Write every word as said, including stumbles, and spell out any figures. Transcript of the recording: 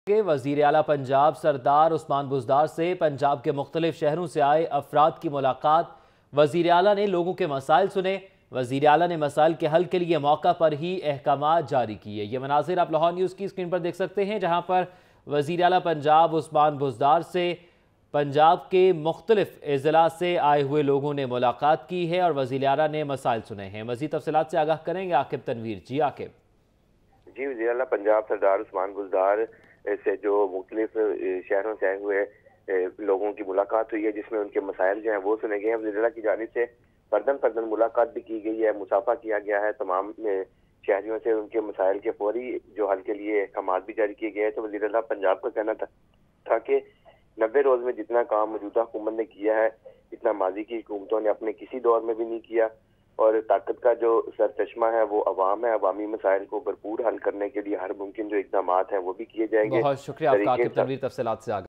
के वज़ीर आला पंजाब सरदार उस्मान बुज़दार से पंजाब के मुख्तलिफ शहरों से आए अफराद की मुलाकात। वज़ीर आला ने लोगों के मसाइल सुने। वज़ीर आला ने मसाइल के हल के लिए मौका पर ही अहकामात जारी किए। ये मनाजिर आप लाहौर न्यूज़ की स्क्रीन पर देख सकते हैं, जहाँ पर वज़ीर आला पंजाब उस्मान बुज़दार से पंजाब के मुख्तलिफ अज़ला से आए हुए लोगों ने मुलाकात की है और वज़ीर आला ने मसाइल सुने हैं। मज़ीद तफ़सीलात से आगाह करेंगे आकिब तनवीर। जी आकिब। जी, वज़ीर आला पंजाब सरदार उस्मान बुज़दार से जो मुख्तलिफ शहरों से आए हुए लोगों की मुलाकात हुई है, जिसमें उनके मसाइल जो हैं वो सुने गए हैं। वज़ीर आला की जानिब से फर्दन फर्दन मुलाकात भी की गई है, मुसाफा किया गया है तमाम शहरियों से। उनके मसाइल के फौरी जो हल के लिए अहकामात भी जारी किए गए हैं। तो वज़ीर आला पंजाब का कहना था, था कि नब्बे रोज में जितना काम मौजूदा हुकूमत ने किया है, इतना माजी की हुकूमतों ने अपने किसी दौर में भी नहीं किया। और ताकत का जो सरचश्मा है वो अवाम है। अवामी मसाइल को भरपूर हल करने के लिए हर मुमकिन जो इकदाम हैं वो भी किए जाएंगे। बहुत शुक्रिया आपका आकिब तनवीर, तफसीलात से आगे।